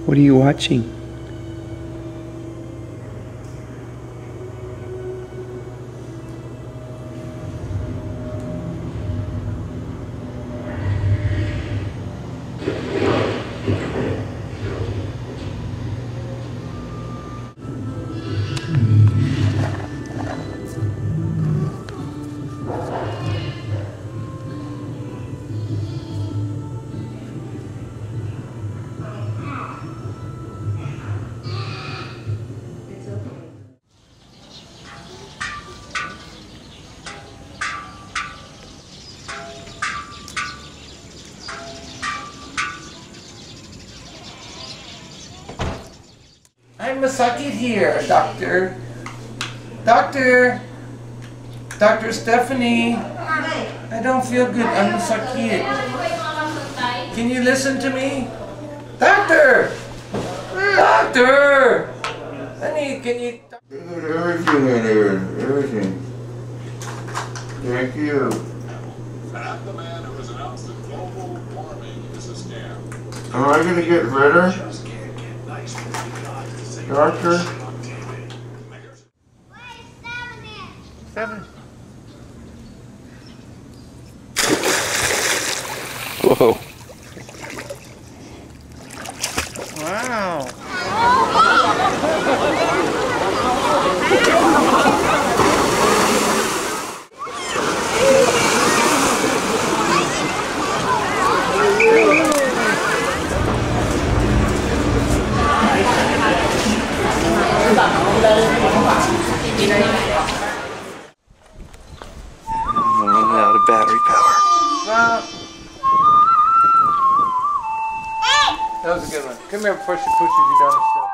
What are you watching? I'm Masaki here, Doctor. Dr. Stephanie. I don't feel good. I'm Masaki. Can you listen to me? Doctor! Doctor! Honey, can you... Everything in here, everything. Thank you. The man who has announced that global warming is a scam. Am I gonna get redder? Doctor? Seven. Whoa. Wow. I'm running out of battery power. Well, that was a good one. Come here before she pushes you down the stairs.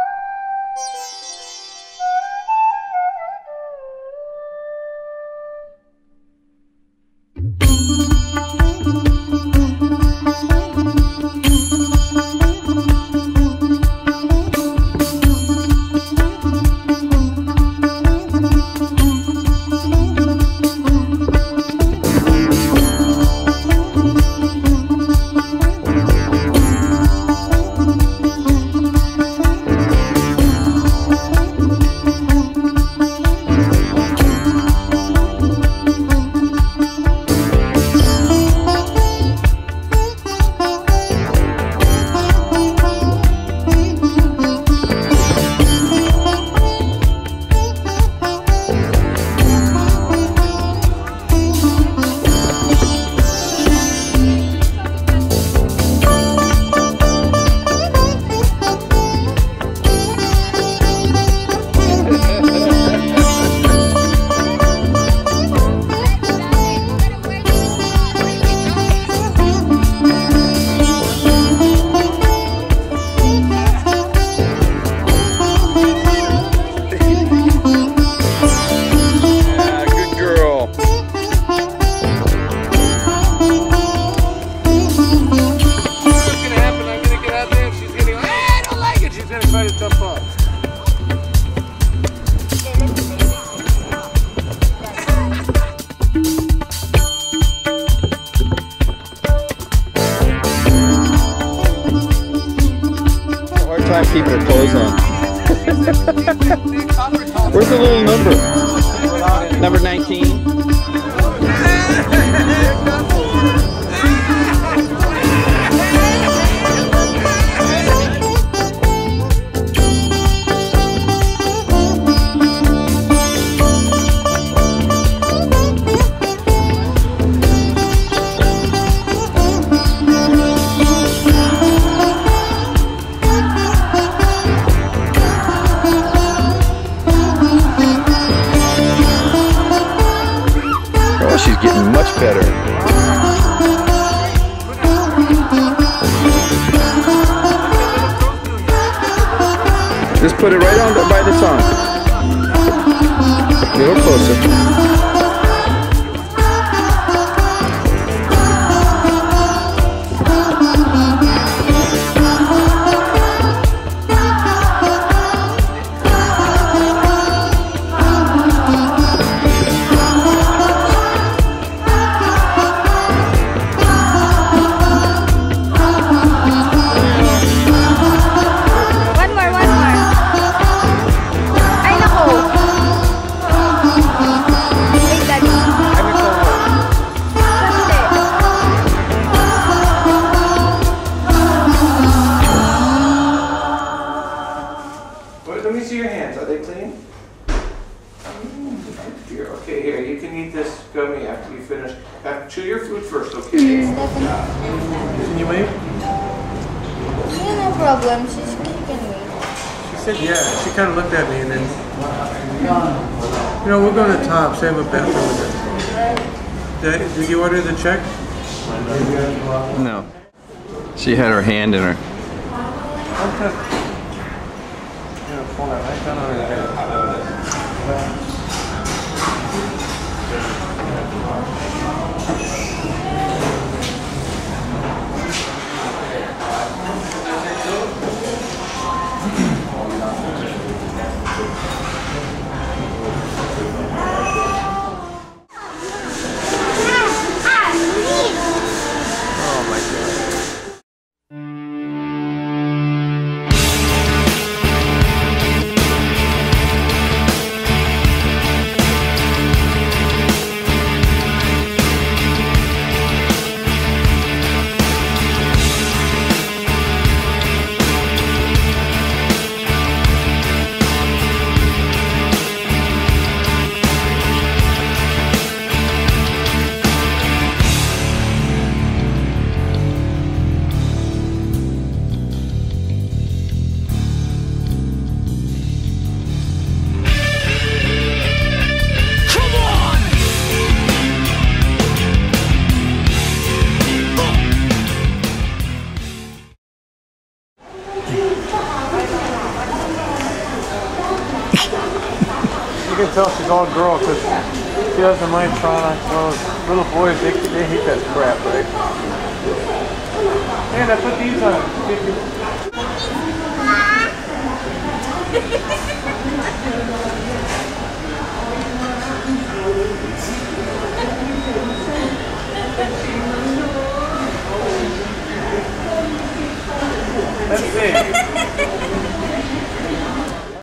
Time keeping her clothes on. Where's the little number? Number 19. She's getting much better. Just put it right on by the tongue. A little closer. sleep? Yeah, no problem. She's kicking me. She said yeah. She kind of looked at me and then, you know, we'll go to Tops. They have a bathroom in there. Did you order the check? No. She had her hand in her. Okay. Yeah, pull that right down on her head. You can tell she's all girl because she doesn't mind trying on clothes. Little boys, they hate that crap, right? And I put these on.